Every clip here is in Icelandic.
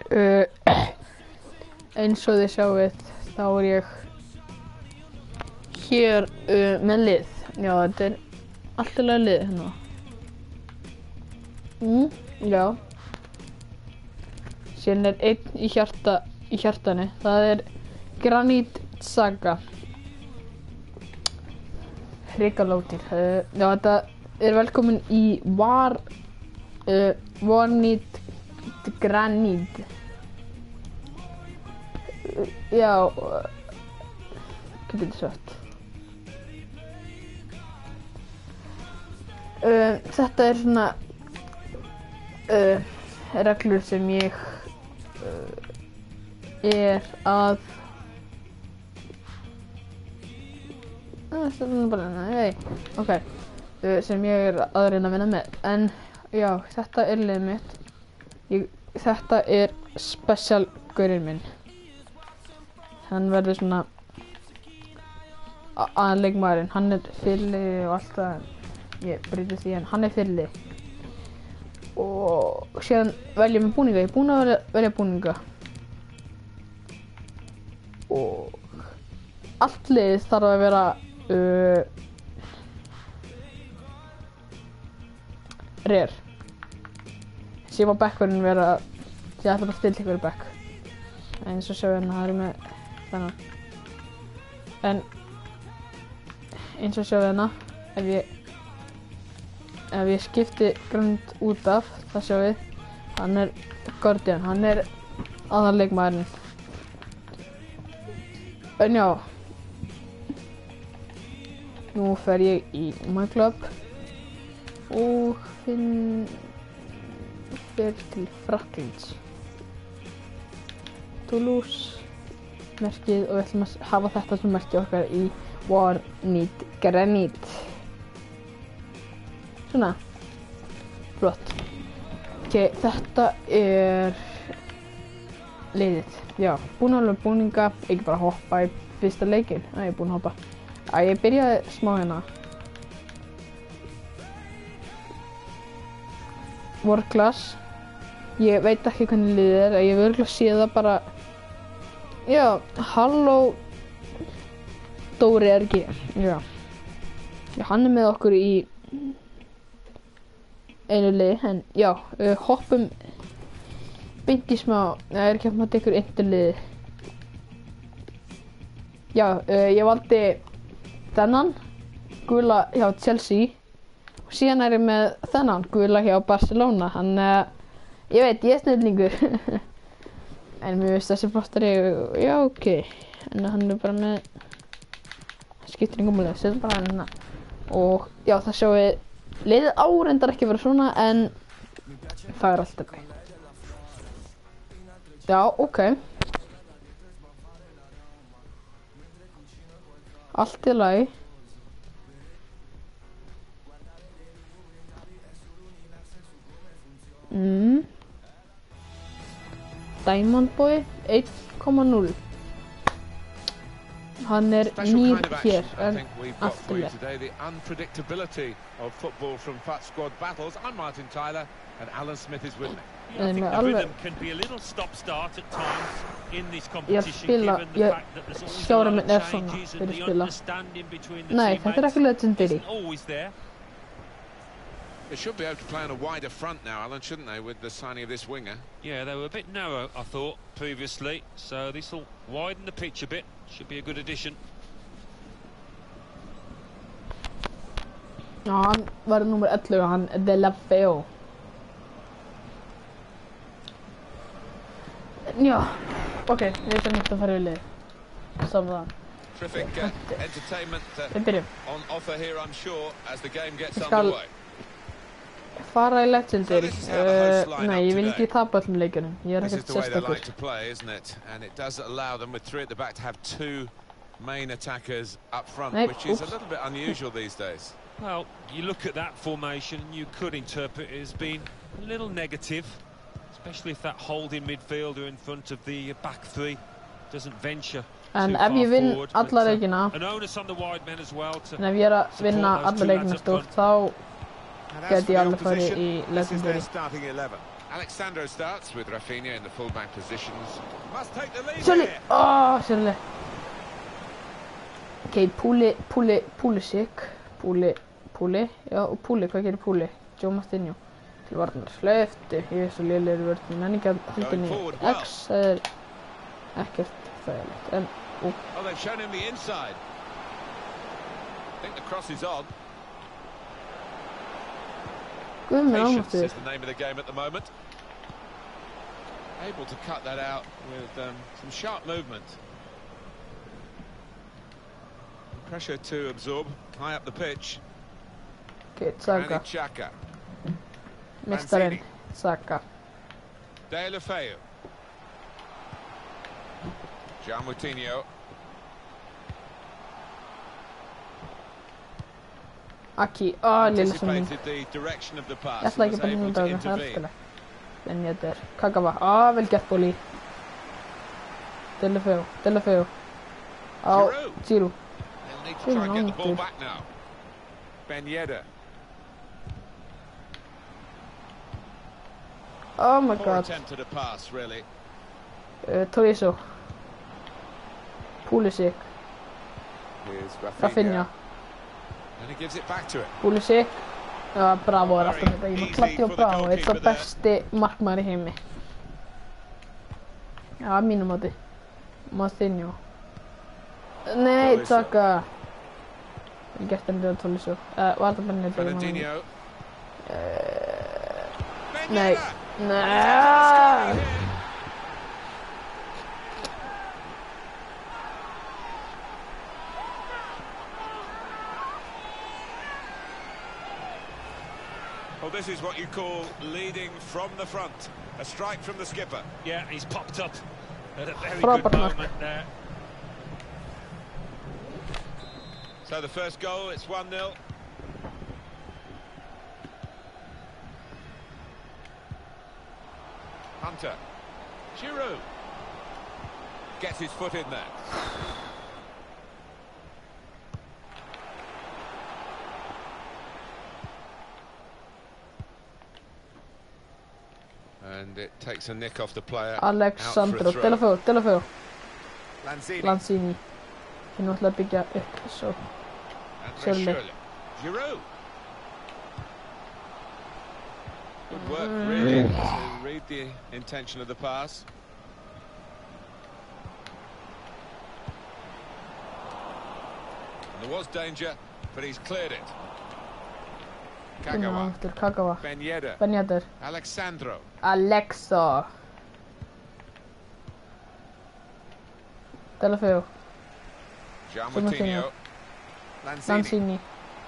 Eins og þið sjáið, þá ég hér með lið. Já, þetta alltaf lið hérna. Já. Síðan einn í hjartanu. Það Granit Saga. Hrikalótir. Já, þetta velkomin í Need Granit. Já, hvað getur sagt? Þetta svona reglur sem ég að sem ég að reyna að vinna með. En já, þetta liðið mitt. Þetta special gaurinn minn. Hann verður svona aðleikmaðurinn. Hann fylli og allt það. Ég breyti því en hann fylli. Og síðan velja með búninga. Ég búinn að velja búninga. Og allt liðið þarf að vera rare. Þessi má bekkurinn vera, ég ætla bara að stilla ykkur í bekk. Eins og sjá hérna, það með þennan. En eins og sjá hérna, ef ég skipti Granit út af, það sjá við, hann Guardian, hann aðalleikmaðurinn. En já, nú fer ég í my club og fer til Frakklands. Toulouse merkið og við ætlum að hafa þetta sem merkið okkar í Need Granit. Svona, flott. Ok, þetta liðið. Já, búinn að alveg búninga, ekki bara hoppa í fyrsta leikinn. Ég búinn að hoppa. Ég byrjaði smá hérna. World Class. Ég veit ekki hvernig liðið ég hef örugglega séð það bara. Já, halló Dóri RG. Já, hann með okkur í einu liði, en já, hoppum beint í smá, ekki að maður ykkur interliði. Já, ég valdi þennan, gula hjá Chelsea, og síðan ég með þennan, gula hjá Barcelona, ég veit, ég snillingur. En mér finnst þessi flottari, já, ok, en hann bara með, skiptir engum máli, setjum bara hann hérna. Og já, það sjáum við, liðið reyndar ekki vera svona, en það alltaf greið. Já, ok. Allt í lagi. Diamond Boy 1,0. Hann nýr hér, en allt í lagi. The unpredictability of football from Fat Squad battles. I'm Martin Tyler, and Alan Smith is with me. I think the rhythm can be a little stop-start at times in this competition, given the fact that there's always a lot of changes and the understanding between the teammates isn't always there. They should be able to play on a wider front now, Alan, shouldn't they, with the signing of this winger? Yeah, they were a bit narrow, I thought, previously, so this will widen the pitch a bit. Should be a good addition. Ja, han var nummer 11, han De La Feo. Ja, okej, vi vet inte för det lite. Som Terrific entertainment on offer here, I'm sure, as the game gets underway. Fara í Legendary. Nei, ég vil ekki tapa öllum leikunum. Ég This is ekkert the way they sérstakur. like to play, isn't it? And it does allow them, with three at the back, to have two main attackers up front, Hey, which is a oops. little bit unusual these days. Well, you look at that formation, you could interpret it as being a little negative, especially if that holding midfielder in front of the back three doesn't venture En too ef far ég vinn forward. alla But, leikina, an onus on the wide men as well to en ef ég að vinna alla leikina stórt, þá And as get for ég the alveg farið opposition, í this is their Legendary. starting 11. Alexandro starts with Rafinha in the fullback positions. Must take the lead Sjálfli, here. sjálfli. Ok, Púli, já, og Púli, hvað gerir Púli? Joe Martinho til varnar, hlaustu, ég er svo lélegur í vörðin, en ekki að haldinni X, það ekkert þægilegt, en, Oh, they've shown him the inside. I think the cross is on. Patience is the name of the game at the moment. Able to cut that out with some sharp movement. Pressure to absorb high up the pitch. Okay, Saka. Mestaren, Saka. De La Feu. João Moutinho. Aki, lilla sem minn. Ég ætla ekki bara nýta það, það er skilja. En ég þetta er Kagawa, vel gert Bóli. De La Feu. Á, Giroud. Oh my god. Toriso. Pulisic. Rafinha. Pulisic. Bravo er alltaf þetta. Ég maður klappi á Bravo. Þetta er svo besti markmaður í heimi. Já, að mínum átti. Martinho. Nei, Saka. Ég gert henni að Toriso. Var þetta bara neitt? Nei. Nei. Well, this is what you call leading from the front. A strike from the skipper. Yeah, he's popped up at a very good moment there. So the first goal, it's 1-0. Hunter. Giroud. Gets his foot in there. And it takes a nick off the player. Alexandro, De La Feu. Lanzini. Ég náttúrulega byggja upp svo. Sjálfli. Giroud. Good work, really, to read the intention of the pass. And there was danger, but he's cleared it. Kagawa. Ben Yedder. Alexandro. Alexa. De La Feu. João Moutinho. Lanzini.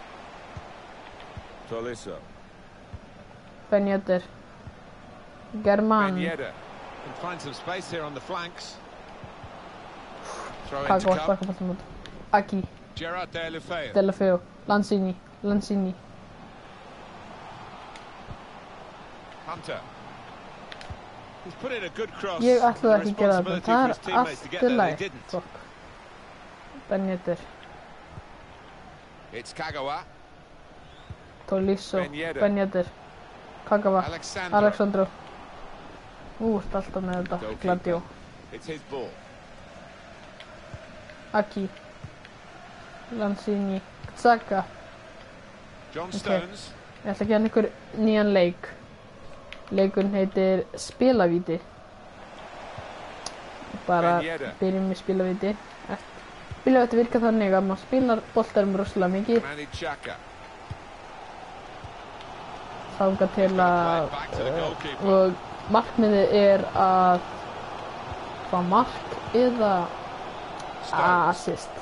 Toriso. Ben Yedder. German. Ben Yedder can find some space here on the flanks. Throw Kagawa into sparkar boltan út. Aki. Gerard De La Feu. De La Feu. Lanzini. Hunter. He's put in a good cross. Ég ætlaði ekki að gera þetta. Það er allt í lagi. Ben Yedder. It's Kagawa. Toriso. Ben Yedder. Kagawa. Alexandro. Alltaf með þetta. Gladio. It's his ball. Aki. Lanzini. Saka. John Stones. Ég ætla að gera einhver nýjan leik. Leikurinn heitir Spilavíti. Bara byrjum með spilavíti. Spilavíti virkar þannig að maður spilar boltarum rosalega mikið. Þangað til að og markmiðið er að fá mark eða assist.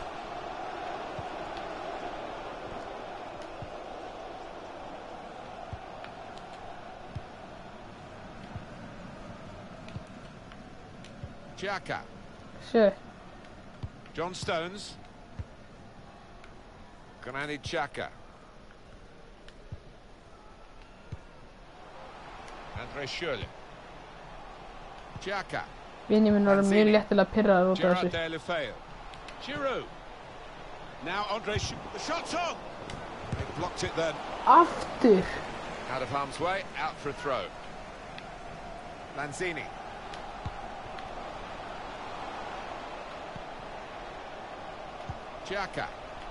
Xhaka. Sure. John Stones. Granit Xhaka. Andre Schürrle. Xhaka. Vinni minn var mjög léttilega pirraður út af þessu. Gerard De La Feu. Giroud. Now Andre Schürrle. The shot's on. They blocked it then. Aftur. Out of harm's way, out for a throw. Lanzini. Xhaka.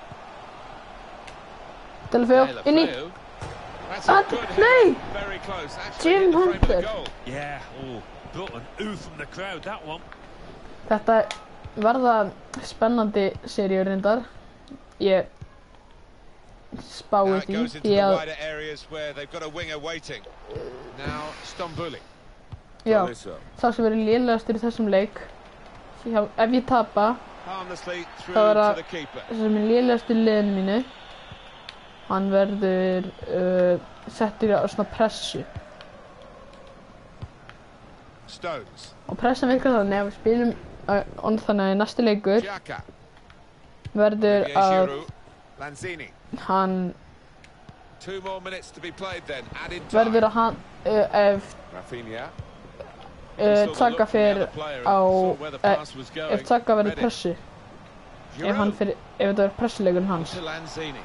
Delafeu, inn í. That's a good hit. Nei! Very close. Actually Jim hit the frame of the Hunter. goal. Yeah, oh, brought an ooh from the crowd, that one. Þetta verða spennandi seríur reyndar. Ég spái Now it því goes into því the að wider areas where they've got a winger waiting. Now Stromboli. já, sá sem verið lélegastur í þessum leik. Ef ég tapa, Harmlessly through þá er to það the keeper. sem er lélegastur í liðinu mínu. Hann verður settur á svona pressu. Stones. Og pressan virkar þannig að við spilum þannig að í næstu leikur Xhaka. verður Olivier að Giroud. Lanzini. hann 2 more minutes to be played then. Added verður time. að hann ef Rafinha. Taka fyrir á ef Taka verður pressu ef hann fyrir ef þetta verður pressuleikurinn hans To Lanzini.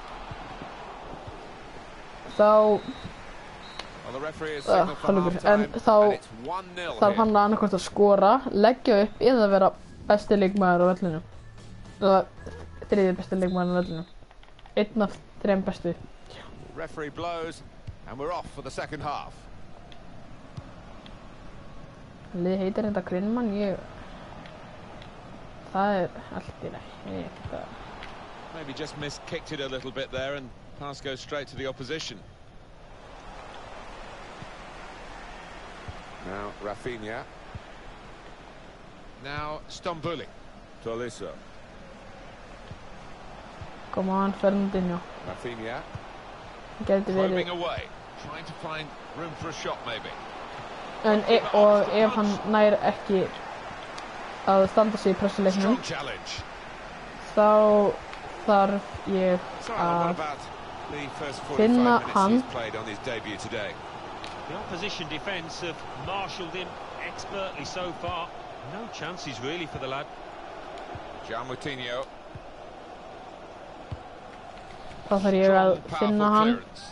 þá Well, the referee has signaled for hálfleikur half-time, en þá and it's 1-0 þarf hann here. annarkvort að skora, leggja upp eða vera besti leikmaður á vellinum eða þriðji besti leikmaður á vellinum einn af þrem bestu Referee blows, and we're off for the second half. Lið heitir þetta Grinmann, það allt í lagi, Maybe just kicked it a little bit there, and pass goes straight to the opposition. Now Rafinha. Now Stromboli. Tolisso. Come on, Fernandinho. Rafinha. Gæti verið Probing away, trying to find room for a shot maybe. og ef hann nær ekki að standa sig í pressuleiknum Strong challenge. þá þarf ég Sorry, what að about the first 45 finna minutes hann. he's played on his debut today? The opposition defence have marshalled him expertly so far. No chances really for the lad. Moutinho. þá þarf ég að Strong, finna powerful hann clearance.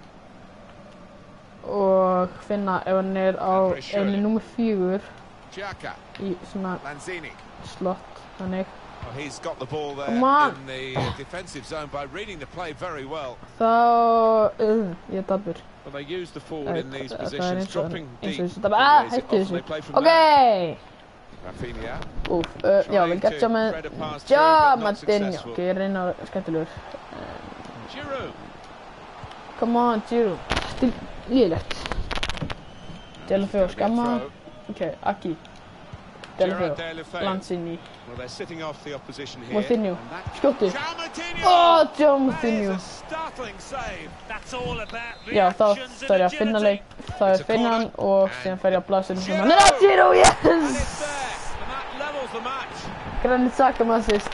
og finna ef hann er á ef hann er númer 4 Xhaka. í svona Lanzini. slott þannig Well, he's got the ball there Come on. in the defensive zone by reading the play very well. þá ég dabur Well, they use the forward in these það er positions, eins og dropping deep. þessu dabur, They hættu often they play þessu from ok there. Rafinha. úf, já, vel gert hjá með Moutinho, ok, ég reyna að skemmtilegur Giroud. come on, Giroud, þetta er lélegt Delafeu skamma ok, Aki Delafeu, Lanzini Well, they're sitting off the opposition here. Moutinho, And that- skjóttu Moutinho! oh, That is Moutinho a startling save. That's all about já, þá reactions þarf and ég að finna leik agility. þá er finna hann og síðan fer ég að blasa sem hann er á Giroud, And it's yes there. And that levels the match. Granit Xhaka með assist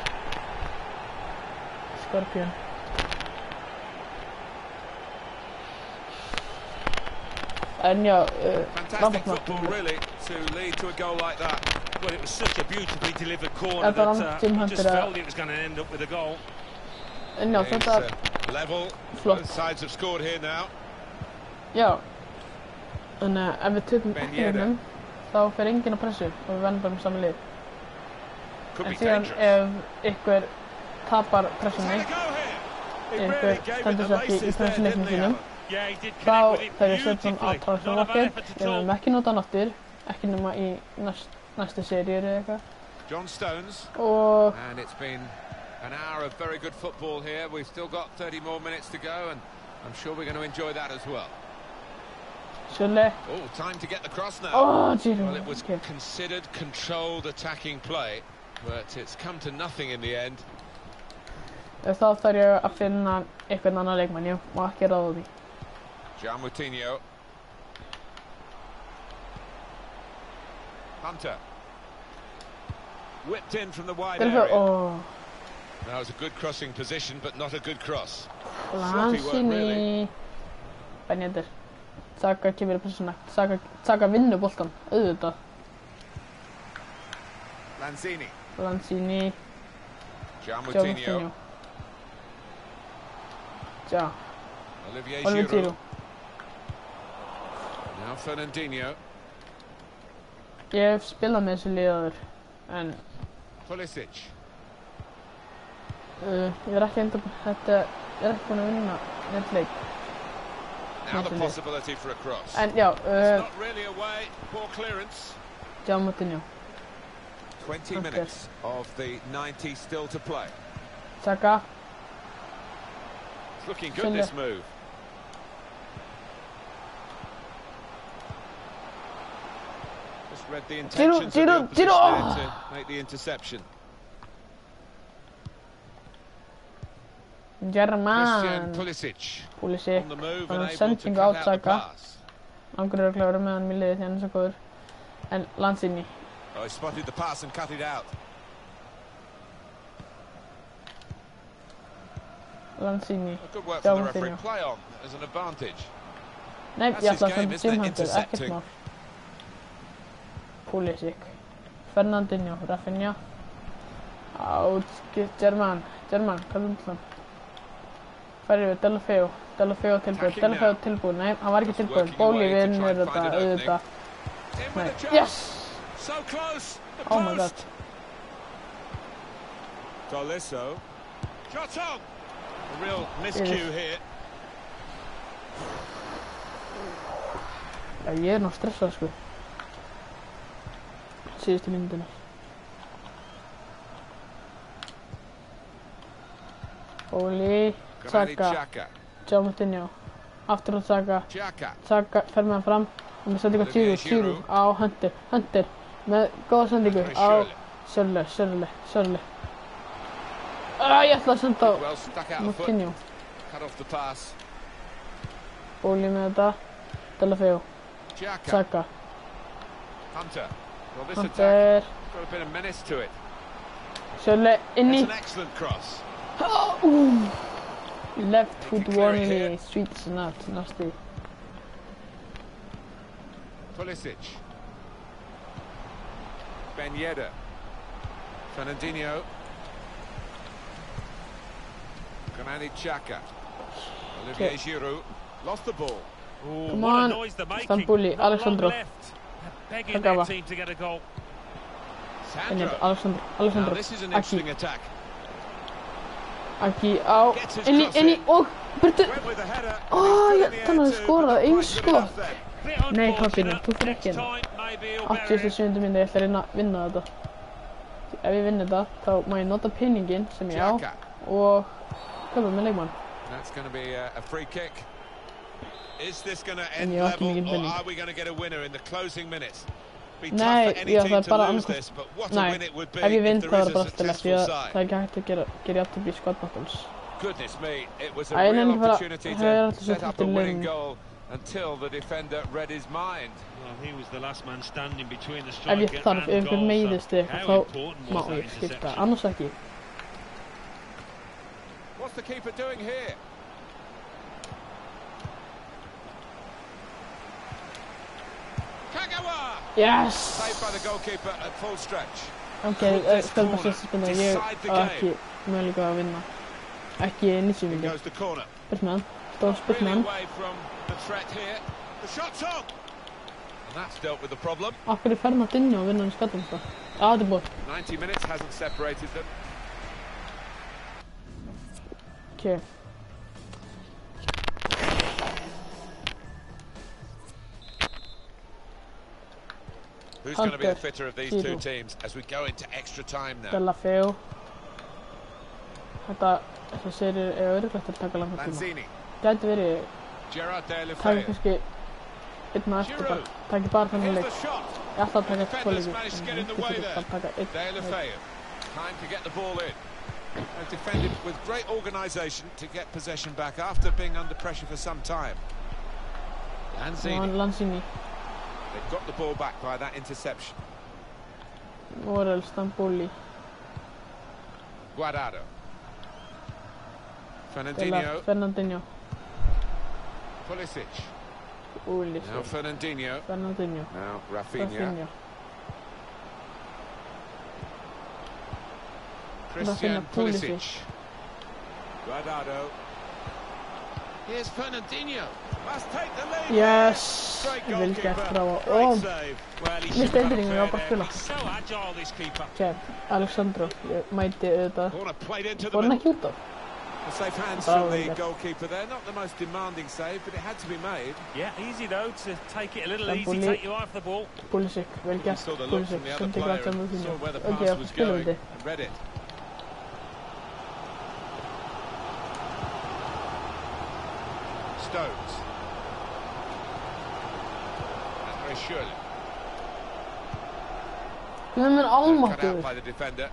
Skorpion en já, Fantastic football, really, to lead to a goal like that. Well, it was such a beautifully delivered corner Þetta var that Jim you Hunter just að felt it was going to end up with a goal. en já, It's, þetta level. flott. Both sides have scored here now. já en ef við tökum Ben ekki hennum þá fer enginn að pressu og við verðum bara með saman lið Could en be síðan dangerous. ef ykkur tapar pressunni Had a go here. He Ykkur really gave it stendur the sér ekki í laces there, pressuleiknum didn't he, sínum Alan? Yeah, he did þá connect with it fer ég setja hann á beautifully. transfermarkið Not a bad effort við at all. höfum ekki notað hann aftur ekki nema í næstu seríur eða eitthvað John Stones. og And it's been an hour of very good football here. We've still got 30 more minutes to go, and I'm sure we're going to enjoy that as well. Sjöle Oh, time to get the cross now. oh, Giroud, Well, it was ok considered controlled attacking play, but it's come to nothing in the end. þá þarf ég að finna einhvern annan leikmann, ég má ekki ráða því Moutinho. Hunter. Whipped in from the wide Delafeu, area. oh That was a good crossing position, but not a good cross. Sloppy work, really. Lanzini Benjetir Xhaka kemur í pressuna Xhaka vinnur boltan, auðvitað Lanzini. Lanzini Moutinho. já, Olivier Olivier Giroud. Giroud Now Fernandinho. Ég hef spilað með þessu liðaður, en Pulisic. ég er ekki enda, ég er ekki búinn að vinna neitt leik. Now the possibility for a cross. En já, It's not really away, poor clearance. Moutinho. 20 minutes of the 90 still to play. Saka. It's looking good, this move. Just read the intentions of the opposition there to make the interception. German. Pulisic. Pulisic. On the move and and able to sending cut out out the Saka. pass. Angur er að vera með hann í liðið því hann er svo góður. En Lanzini. Oh, he spotted the pass and cut it out. Lanzini. Good work from the referee. Play on as an advantage. Nei, ég ætla að senda Simhandur, ekkert mál. Pulisic. Fernandinho, Rafinha. German, hvað er það? Færið við Delafeu tilbúið, nei, hann var ekki tilbúið. Bóli vinnur þetta, auðvitað. Nei, yes! Oh my god. Tolisso. Shot on! A real miscue here. Já, ég er ná stressað, sko. Síðustu myndina. Bóli. Saka, Moutinho, aftur á Saka, Saka fer með hann fram og með sendingu á Giroud á Hunter, með góða sendingu á Sörle. Ég ætla að senda á Moutinho. Bóli með þetta, Delafeu, Saka, Hunter, Sörle, inni. Left foot warning, streets not nasty. Pulisic. Ben Yedder. Fernandinho. Granit Xhaka. Olivier Giroud. Lost the ball. Come on, Stambouli, Alexandro. Begging their team to get a goal. Alexandro. This is an interesting attack. Ekki á, inni og burtu. Þannig að skorað eins skot. Nei, Hafinu, þú fyrir ekki hérna. 87. minni, ég ætla að reyna að vinna þetta. Ef ég vinn þetta, þá má ég nota pinningin sem ég á og köpa með leikmann. That's going to be a free kick. Is this going to end level or are we going to get a winner in the closing minutes? Nei, já, það er bara annars. Nei, ef ég vinn þá er það bara afturlegt því að það er ekki hægt að gera jafntefli í skotbattles. Æ, ég nefnir bara, það er alltaf svo þetta liðin. Ef ég þarf, ef einhver meiðist eitthvað, þá má ég skipta, annars ekki. Yes! Ok, skal bara sérst spinna, ég á ekki möguleika að vinna. Ekki 90 mínútur. Spurt með hann, stóð spurt með hann. Akkur er Fernandinho að vinna hann í skattum það? Þetta er búið. Ok. Who's going to be the fitter of these two teams as we go into extra time now? Delafeu. Þetta serið er örugglega að taka langan tíma. Gæti verið, taka kannski einn og eftir bara, taki bara þannig leik. Ég ætla að taka tvo leiki, en ég getur bara taka einn leik. Time to get the ball in. They've defended with great organisation to get possession back after being under pressure for some time. Lanzini. They've got the ball back by that interception. Morel, Stambouli. Guardado. Fernandinho. Pulisic. Now Fernandinho. Now Rafinha. Christian Pulisic. Guardado. Here's Fernandinho. Must take the lead. Yes! Vel gert, bravo. Mist eindringum, ég var bara að spila. Kjær, Alexandro, ég mæti auðvitað. Fór hann ekki út af? Safe hands from the goalkeeper there. Not the most demanding save, but it had to be made. Yeah, easy though to take it a little easy, take you off the ball. Pulisic, vel gert, Pulisic, sendi grætt saman þínu. Ok, ég spila við þið. Stones. That's very surely. Guð minn almáttugur. By the defender.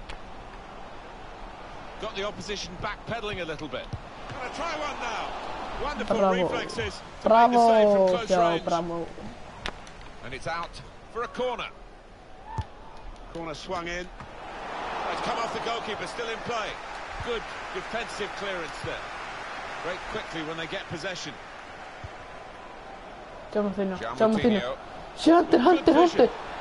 Got the opposition backpedaling a little bit. Gonna try one now. Wonderful reflexes to make the save from close range. Bravo. And it's out for a corner. Corner swung in. It's come off the goalkeeper, still in play. Good defensive clearance there. Break quickly when they get possession. Gianmartino. Hunter. Real chance.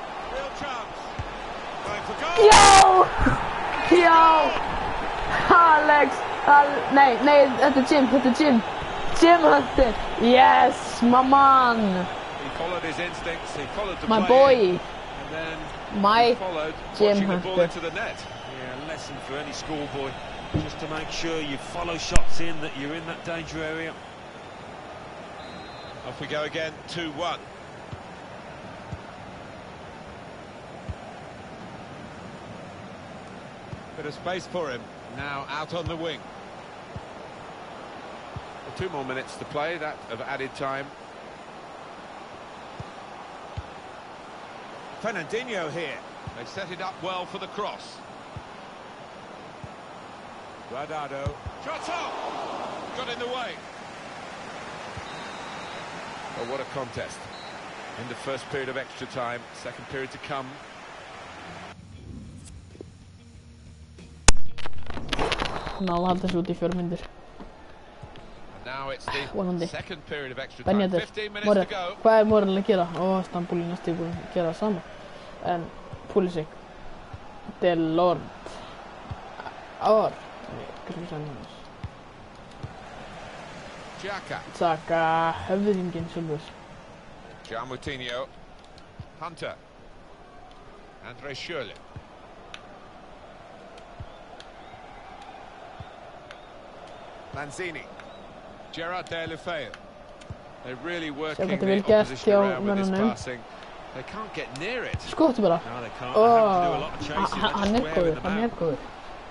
Going for goal. Yo! Alex! Nej, þetta Jim. Jim Hunter! Yes, my man! He followed his instincts, he followed the my play. Boy! And then my followed, Jim Hunter. The ball into the net. Yeah, a lesson for any schoolboy. Just to make sure you follow shots in, that you're in that danger area. Off we go again, 2-1. Bit of space for him, now out on the wing. Well, 2 more minutes to play, that of added time. Fernandinho here, they set it up well for the cross. Radado, shot up! Got in the way. Oh, what a contest. In the first period of extra time, second period to come. Náðu halda þessu út í 4 mínútur. Now it's the second period of extra time. 15 minutes to go. Hvað Morel að gera? Stambouli næstu búin að gera það sama. En Pulisic. Delort. Xhaka, höfðinginn sjálfur. Gianmartino. Hunter. Andre Schürrle. Lanzini. Gerard Deulofeu. They're really working the opposition around with this passing. They can't get near it. Skottu bara. No, they can't. They have to do a lot of chasing. Hann góður.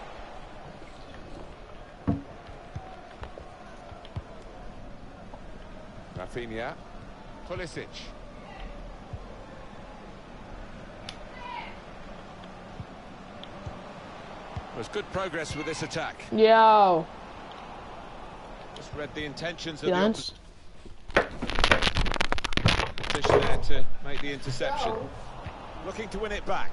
Rafinha. Pulisic. There's good progress with this attack. Yo. Just read the intentions of the opposition there to make the interception. Looking to win it back.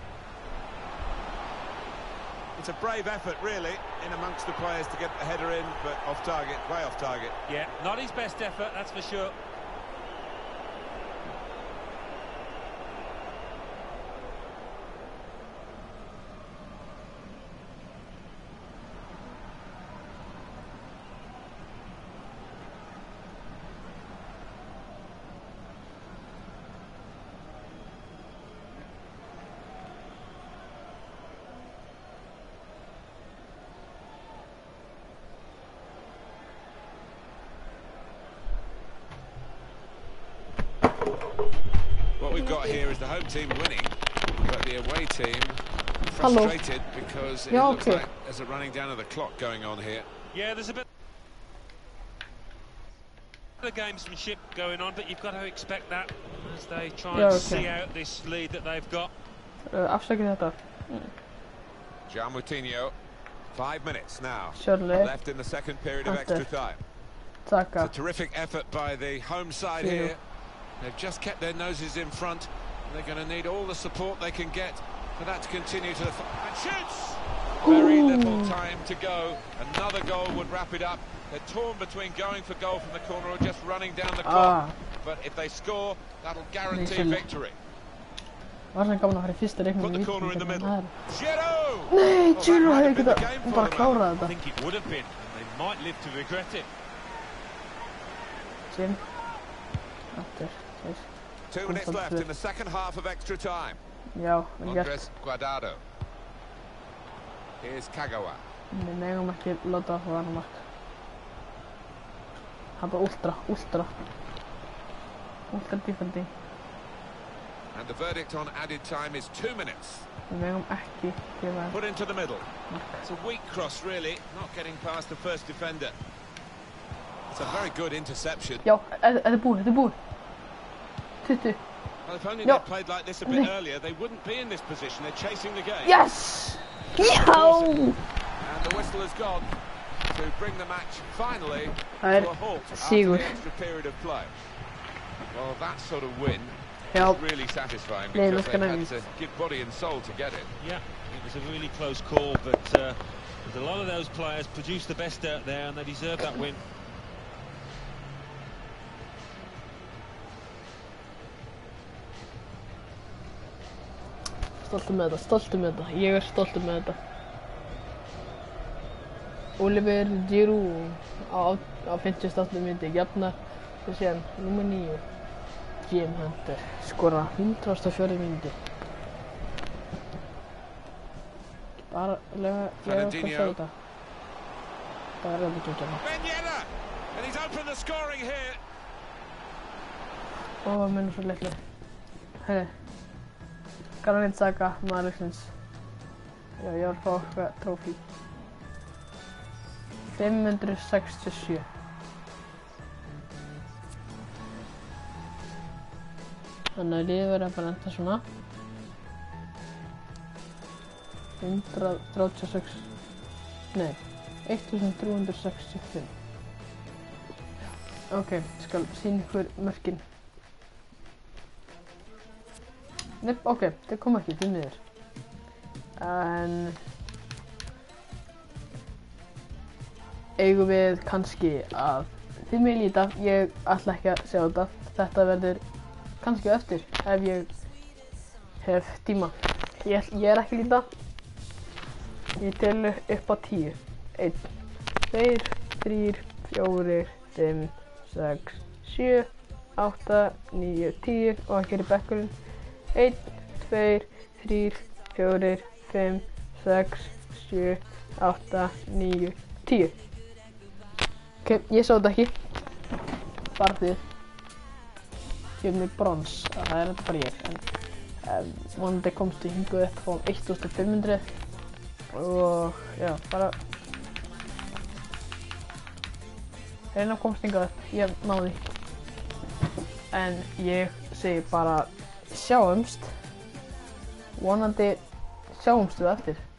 It's a brave effort, really, in amongst the players to get the header in, but off target, way off target. Yeah, not his best effort, that's for sure. What we've got here is the home team winning, but the away team frustrated because it looks like there's a running down of the clock going on here. Yeah, there's a bit of gamesmanship going on, but you've got to expect that as they try and see out this lead that they've got. Afsakið þetta. Gianmartino, 5 minutes now left in the second period of extra time. It's a terrific effort by the home side here. They've just kept their noses in front. They're going to need all the support they can get for that to continue to the... And shoots! Very little time to go. Another goal would wrap it up. They're torn between going for goal from the corner or just running down the clock. But if they score, that'll guarantee victory. Put the corner in the middle. Giroud! Nei, Giroud hefði getað bara klárað þetta. I think it would have been, and they might live to regret it. Jim. Aftur. 2 minutes left in the second half of extra time. Já, vel gert. Andres Guardado. Here's Kagawa. Við megum ekki láta það vera mark. Það er ultra defending. And the verdict on added time is 2 minutes. Við megum ekki gefa. Put into the middle. It's a weak cross, really, not getting past the first defender. It's a very good interception. Já, þetta er búið. 20. Well, if only they played like this a bit earlier, they wouldn't be in this position. They're chasing the game. Yes! Já! And the whistle has gone to bring the match finally to a halt after the extra period of play. Well, that sort of win is really satisfying because they had to give body and soul to get it. Yeah, it was a really close call, but a lot of those players produced the best out there and they deserve that win. Stoltur með þetta. Ég er stoltur með þetta. Oliver Giroud á 58. mínútu jafnar og síðan númer 9 Jim Hunter skora 104. mínútu. Bara lega að sjá þetta. Það er ekki að gera. And he's opened the scoring here. Ó, minnum svo leiklega. Hei. Granit Saga, maðurleiksins. Já, ég var að fá eitthvað trófí. 567. Þannig að liðið verður bara enda svona. 136. Nei, 1365. Ok, skal sýna ykkur mörkin. Nei, ok, það kom ekki, því miður. En eigum við kannski að þið mig líta, ég ætla ekki að sjá þetta. Þetta verður kannski eftir ef ég hef tíma. Ég er ekki líta. Ég telu upp á 10. 1, 2, 3, 4, 5, 6, 7, 8, 9, 10 og ekki er í bekkurinn. 1, 2, 3, 4, 5, 6, 7, 8, 9, 10. Ok, ég sá þetta ekki. Bara þið. Gefum mig brons. Það er þetta bara ég. En vonandi komst ég hingað upp á 1500. Og já, bara reyna að komst hingað upp. Ég náði. En ég segi bara sjáumst. Vonandi sjáumst við eftir.